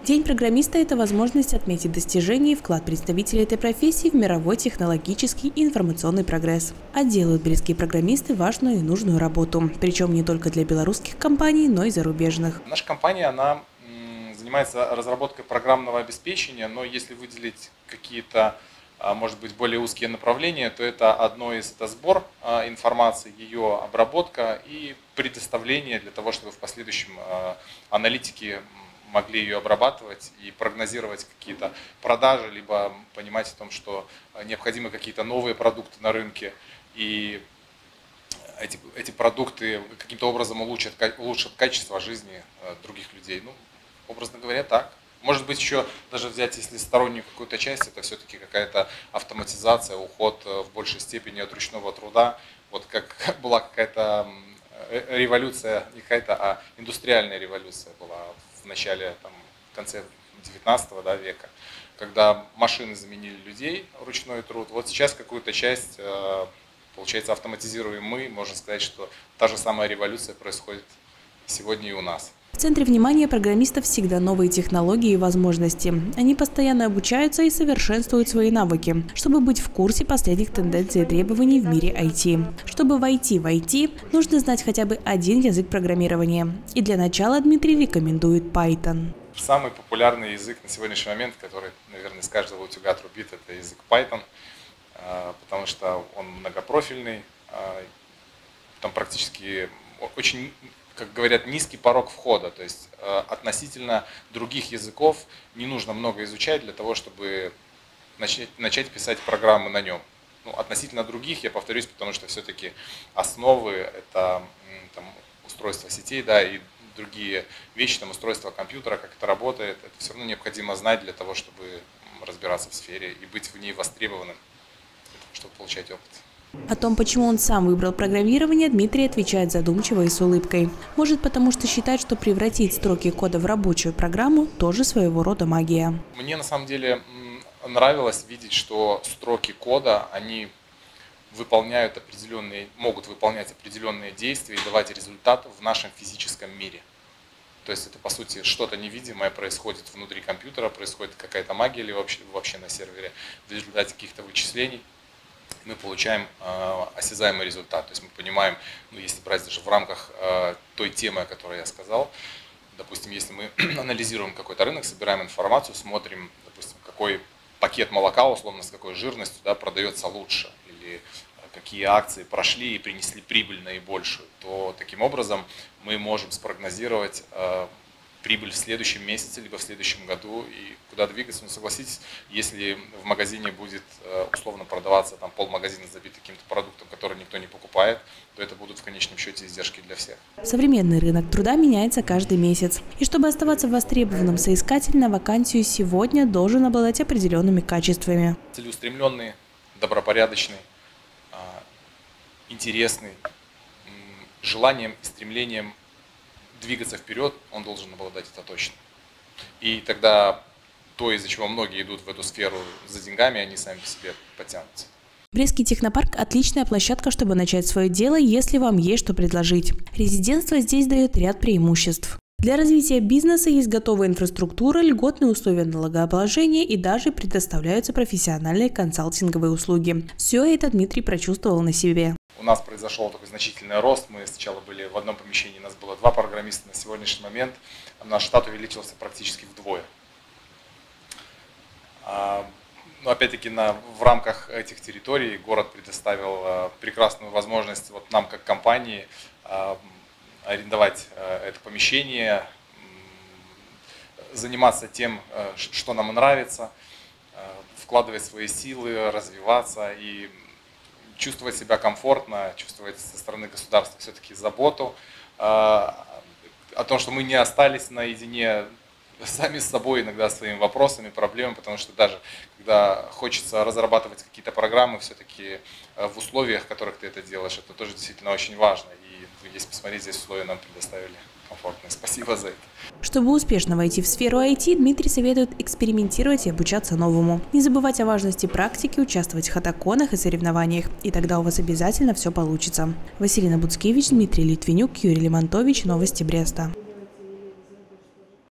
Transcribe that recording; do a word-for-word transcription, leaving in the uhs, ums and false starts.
День программиста – это возможность отметить достижения и вклад представителей этой профессии в мировой технологический и информационный прогресс. А делают брестские программисты важную и нужную работу, причем не только для белорусских компаний, но и зарубежных. Наша компания, она занимается разработкой программного обеспечения, но если выделить какие-то, может быть, более узкие направления, то это одно из это сбор информации, ее обработка и предоставление для того, чтобы в последующем аналитики могли ее обрабатывать и прогнозировать какие-то продажи, либо понимать о том, что необходимы какие-то новые продукты на рынке, и эти, эти продукты каким-то образом улучшат, улучшат качество жизни других людей. Ну, образно говоря, так. Может быть, еще даже взять, если стороннюю какую-то часть, это все-таки какая-то автоматизация, уход в большей степени от ручного труда. Вот как была какая-то революция, не какая-то, а индустриальная революция была в начале, там, в конце девятнадцатого да, века, когда машины заменили людей, ручной труд. Вот сейчас какую-то часть, получается, автоматизируем мы. Можно сказать, что та же самая революция происходит сегодня и у нас. В центре внимания программистов всегда новые технологии и возможности. Они постоянно обучаются и совершенствуют свои навыки, чтобы быть в курсе последних тенденций и требований в мире ай ти. Чтобы войти в ай ти, нужно знать хотя бы один язык программирования. И для начала Дмитрий рекомендует Python. Самый популярный язык на сегодняшний момент, который, наверное, из каждого утюга трубит, это язык Python, потому что он многопрофильный, там практически очень, как говорят, низкий порог входа, то есть э, относительно других языков не нужно много изучать для того, чтобы начать, начать писать программы на нем. Ну, относительно других, я повторюсь, потому что все-таки основы это там, устройство сетей, да, и другие вещи, там, устройство компьютера, как это работает, это все равно необходимо знать для того, чтобы разбираться в сфере и быть в ней востребованным, чтобы получать опыт. О том, почему он сам выбрал программирование, Дмитрий отвечает задумчиво и с улыбкой. Может, потому что считает, что превратить строки кода в рабочую программу – тоже своего рода магия. Мне на самом деле нравилось видеть, что строки кода, они выполняют определенные, могут выполнять определенные действия и давать результат в нашем физическом мире. То есть это, по сути, что-то невидимое происходит внутри компьютера, происходит какая-то магия или вообще, вообще на сервере в результате каких-то вычислений. Мы получаем э, осязаемый результат. То есть мы понимаем, ну, если брать даже в рамках э, той темы, о которой я сказал, допустим, если мы анализируем какой-то рынок, собираем информацию, смотрим, допустим, какой пакет молока, условно, с какой жирностью да, продается лучше, или какие акции прошли и принесли прибыль наибольшую, то таким образом мы можем спрогнозировать э, прибыль в следующем месяце, либо в следующем году, и куда двигаться. Но согласитесь, если в магазине будет условно продаваться там полмагазина забит каким-то продуктом, который никто не покупает, то это будут в конечном счете издержки для всех. Современный рынок труда меняется каждый месяц. И чтобы оставаться востребованным, соискатель на вакансию сегодня должен обладать определенными качествами. Целеустремленный, добропорядочный, интересный, желанием и стремлением двигаться вперед, он должен обладать, это точно. И тогда то, из-за чего многие идут в эту сферу за деньгами, они сами по себе потянутся. Брестский технопарк – отличная площадка, чтобы начать свое дело, если вам есть что предложить. Резидентство здесь дает ряд преимуществ. Для развития бизнеса есть готовая инфраструктура, льготные условия налогообложения и даже предоставляются профессиональные консалтинговые услуги. Все это Дмитрий прочувствовал на себе. У нас произошел такой значительный рост. Мы сначала были в одном помещении, у нас было два программиста. На сегодняшний момент наш штат увеличился практически вдвое. Но опять-таки на, в рамках этих территорий город предоставил прекрасную возможность вот нам как компании арендовать это помещение, заниматься тем, что нам нравится, вкладывать свои силы, развиваться и чувствовать себя комфортно, чувствовать со стороны государства все-таки заботу о том, что мы не остались наедине сами с собой иногда своими вопросами, проблемами, потому что даже когда хочется разрабатывать какие-то программы, все-таки в условиях, в которых ты это делаешь, это тоже действительно очень важно. И если посмотреть, здесь условия нам предоставили комфортные. Спасибо за это. Чтобы успешно войти в сферу ай ти, Дмитрий советует экспериментировать и обучаться новому. Не забывать о важности практики, участвовать в хакатонах и соревнованиях, и тогда у вас обязательно все получится. Василина Буцкевич, Дмитрий Литвинюк, Юрий Лемонтович. Новости Бреста.